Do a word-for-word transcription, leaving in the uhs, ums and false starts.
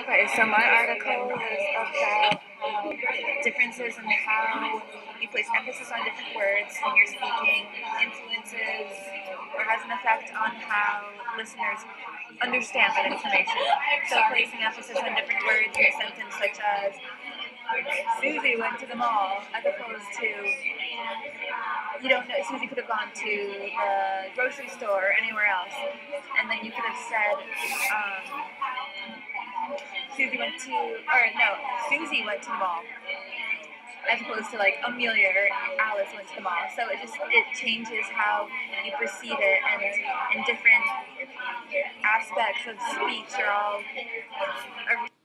Okay, so my article was about how differences in how you place emphasis on different words when you're speaking influences or has an effect on how listeners understand that information. So placing emphasis on different words in a sentence such as Susie went to the mall as opposed to you don't know Susie could have gone to the grocery store or anywhere else. And then you could have said um, Susie went to, or no, Susie went to the mall, as opposed to like Amelia or Alice went to the mall. So it just it changes how you perceive it, and in different aspects of speech are all are